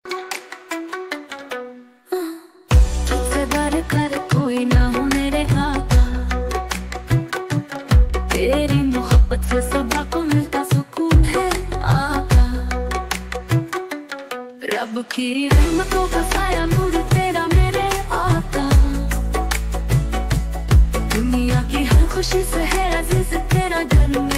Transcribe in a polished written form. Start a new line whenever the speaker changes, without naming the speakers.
तुझसे डर कर कोई ना हो मेरे आका, तेरी मोहब्बत से सदा को मिलता सुकून है आका। रब की रहमतों का साया नूर तेरा मेरे आका, दुनिया की हर खुशी से है अजीज तेरा जन्म।